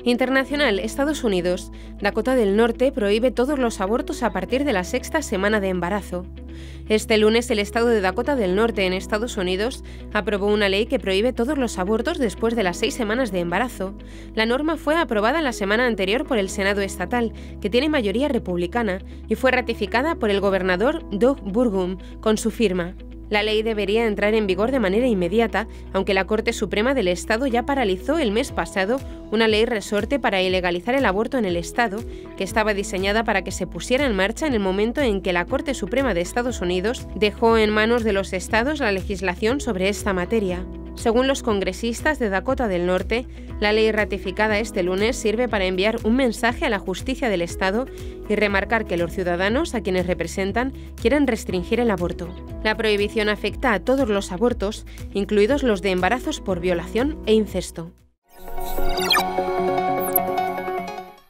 Internacional, Estados Unidos. Dakota del Norte prohíbe todos los abortos a partir de la 6ª semana de embarazo. Este lunes, el estado de Dakota del Norte, en Estados Unidos, aprobó una ley que prohíbe todos los abortos después de las 6 semanas de embarazo. La norma fue aprobada la semana anterior por el Senado estatal, que tiene mayoría republicana, y fue ratificada por el gobernador Doug Burgum con su firma. La ley debería entrar en vigor de manera inmediata, aunque la Corte Suprema del Estado ya paralizó el mes pasado una ley resorte para ilegalizar el aborto en el Estado, que estaba diseñada para que se pusiera en marcha en el momento en que la Corte Suprema de Estados Unidos dejó en manos de los estados la legislación sobre esta materia. Según los congresistas de Dakota del Norte, la ley ratificada este lunes sirve para enviar un mensaje a la justicia del Estado y remarcar que los ciudadanos a quienes representan quieren restringir el aborto. La prohibición afecta a todos los abortos, incluidos los de embarazos por violación e incesto.